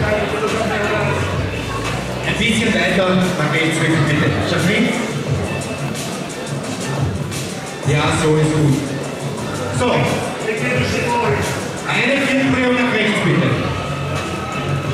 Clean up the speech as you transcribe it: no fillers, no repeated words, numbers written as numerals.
Ein bisschen weiter, dann geht's wirklich bitte. Jasmin? Ja, so ist gut. So. Eine Filmdrehung nach rechts bitte.